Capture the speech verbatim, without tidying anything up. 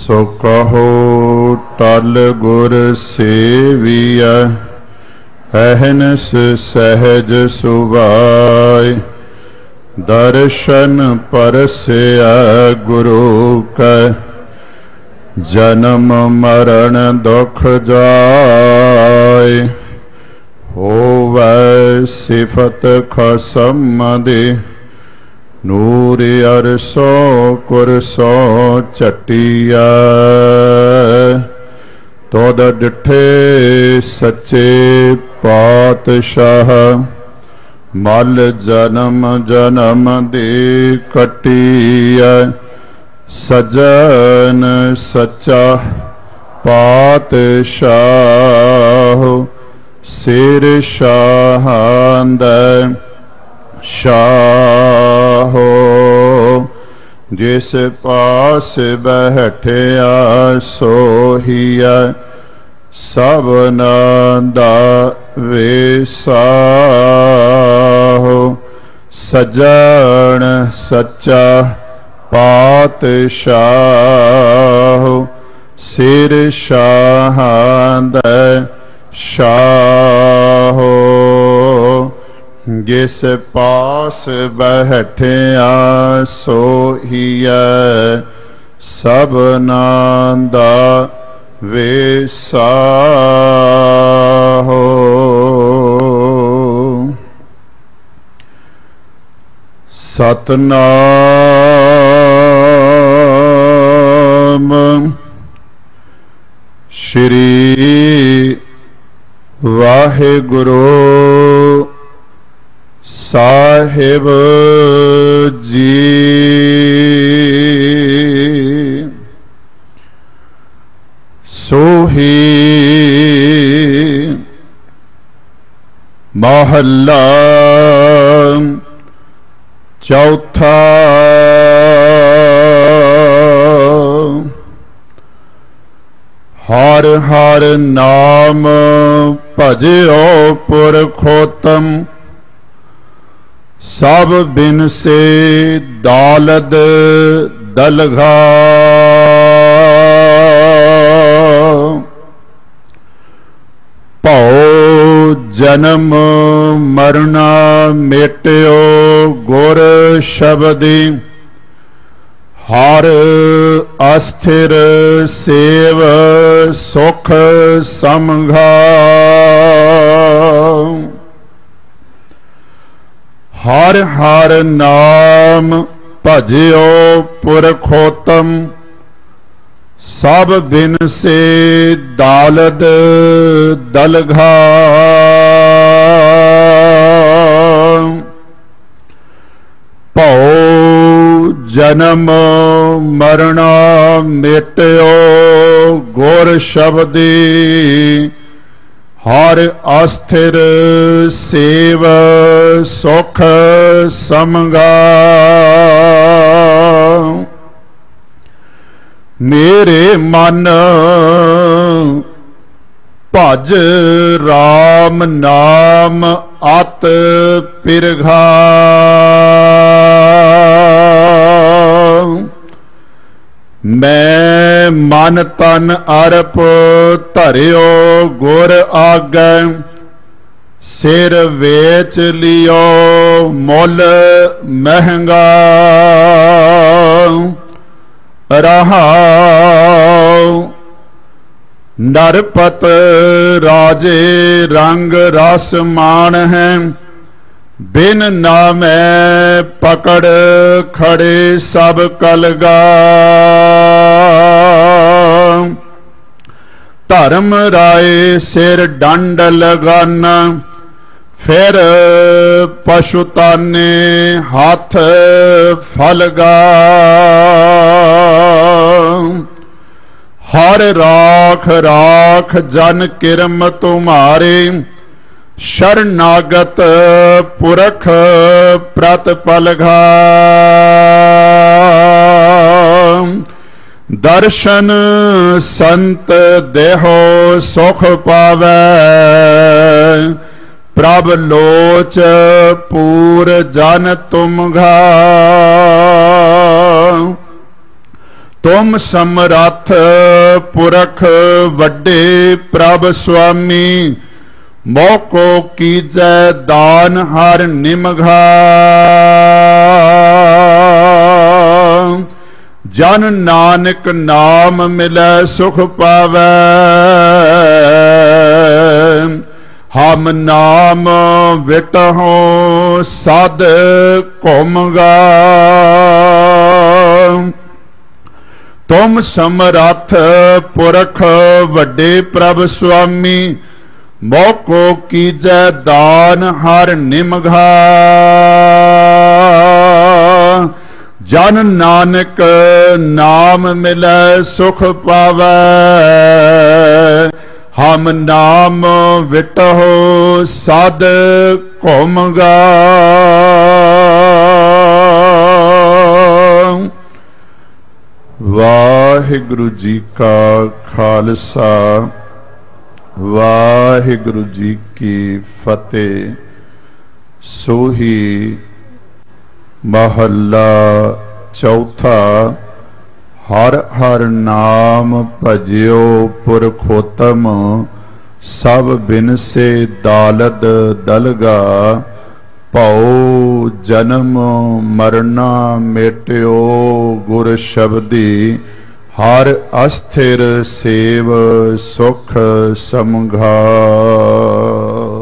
सो कहो टल गुर सेविया, अहनस सहज सुभाय। दर्शन परसया गुरु कै, जन्म मरण दुख जाय। होवै सिफत खसम दे, नूर अरसो कुरसो चटिया। तोद डिठे सच्चे पातशाह, मल जन्म जन्म दे कटिया। सजन सच्चा पातशाह, सिर शाहंद शाहो। जिस पास बैठया सोहिया, सबना दा वेसाहो। सजन सच्चा पातशाह, सिर शाहंद शाहो। जिस पास बैठया सोहिया, सबना दा वेसाहो। सतनाम श्री वाहिगुरु साहिब जी। सोही महला चौथा। हर हर नाम भजो पुरखोत्तम, सब बिन से दालद दलघा। भौ जन्म मरना मेट्यो गुर शब्दी। हर अस्थिर सेव सुख समघा। हर हर नाम भजो पुरखोत्तम, सब बिन से दालद दलघा। भौ जन्म मरना मेट्यो गुर शब्दी। हर अस्थिर सेव सुख समगा। मेरे मन भज राम नाम अत पिरघा। मैं मन तन अरप धरियो गुर आगे। सिर वेच लियो मुल महंगा। रहाओ नरपत राजे रंग रस मान है। बिन नामै पकड़ खड़े सब कलगा। धर्म राय सिर डंड लगाना, फिर पशुताने हाथ फलगा। हर राख राख जन किरम तुम्हारे। शरणागत पुरख प्रतिपलघा। दर्शन संत देहो सुख पावै। प्रभ लोच पूर जन तुम घा। तुम समरथ पुरख वड्डे प्रभ स्वामी, मोको कीजै दान हर निमघा। जन नानक नाम मिलै सुख पावै, हम नाम विटहो सद घुमगा। तुम समरथ पुरख वड्डे प्रभ स्वामी, मोको कीजै दान हर निमघा। जन नानक नाम मिलै सुख पावै, हम नाम विटहो सद घुमगा। वाहिगुरु जी का खालसा, वाहिगुरु जी की फतेह। सोही महला चौथा। हर हर नाम भजियो पुरखोतम, सब बिन से दालद दलगा। भौ जन्म मरना मेट्यो गुर शब्दी, हर अस्थिर सेव सुख समघा।